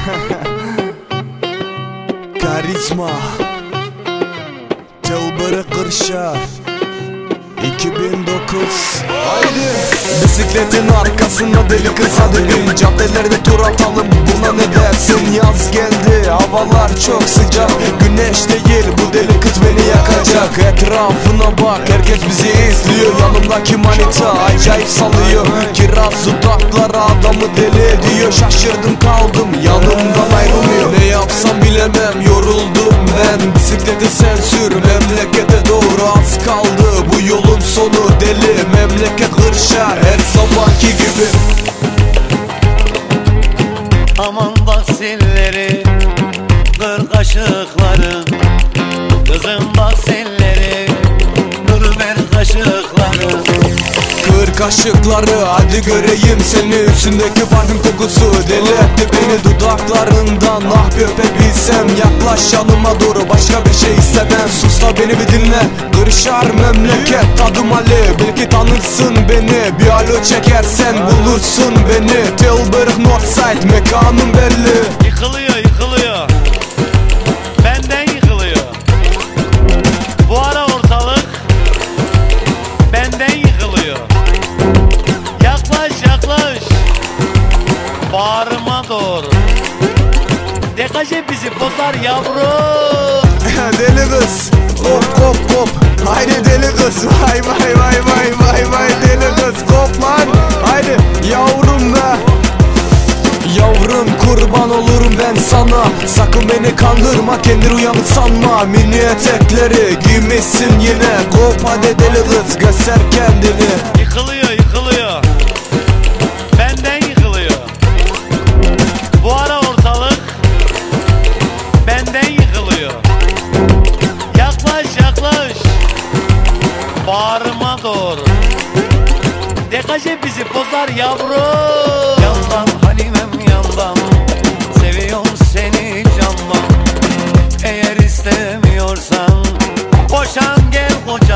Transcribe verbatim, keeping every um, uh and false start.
Karizma Tilbury Kırşehir iki bin dokuz. Haydi bisikletin arkasında deli kız hadi bin. Caddelerde tur atalım, buna ne dersin? Yaz geldi, havalar çok sıcak. Güneş değil, bu deli kız beni yakacak. Etrafına bak, herkes bizi izliyor. Yanımdaki manita acayip salıyor. Kiraz dudakları adamı deli ediyor. Şaşırdım kaldım, yanımdan ayrılmıyor. Ne yapsam bilemem, yoruldum ben. Bisikleti sen sür, memlekete doğru az kaldı. Bu yolun sonu deli, memleket Kırşehir her sabahki gibi. Aman bahsilleri, kır kaşıkları. Kızım bahsilleri, kır ver kaşıkları. Kır kaşıkları, hadi göreyim seni. Üstündeki parfüm kokusu deli etti beni dudaklarından. Ah bir öpebilsem, yaklaş yanıma doğru, başka bir şey istemem. Sus da beni bir dinle, Kırşehir memleket, adım Ali. Belki tanırsın beni, bir alo çekersen bulursun beni. Tilbury Northside, mekanım belli. Yıkılıyor yıkılıyor, benden yıkılıyor. Bu ara ortalık benden yıkılıyor. Yaklaş yaklaş, bağrıma doğru. Dekaje bizi bozar yavrum. Deli kız, kop kop kop. Haydi deli kız, vay vay vay vay vay vay deli kız, kop lan. Haydi yavrum be. Yavrum kurban olurum ben sana. Sakın beni kandırma, kendini uyanık sanma. Mini etekleri giymişsin yine. Kop hadi deli kız, göster kendini. Yıkılıyor yıkılıyor, benden yıkılıyor. Bu ara ortalık benden yıkılıyor. Yaklaş yaklaş, bağrıma doğru. Dekaje bizi bozar yavrum. Yandan Halimem yandan, seviyorum seni candan. Eğer istemiyorsan boşan gel koca.